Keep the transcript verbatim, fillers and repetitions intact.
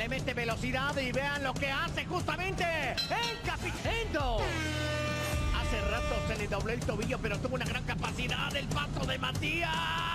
Le mete velocidad y vean lo que hace justamente el Capitendo. Hace rato se le dobló el tobillo, pero tuvo una gran capacidad el paso de Matías.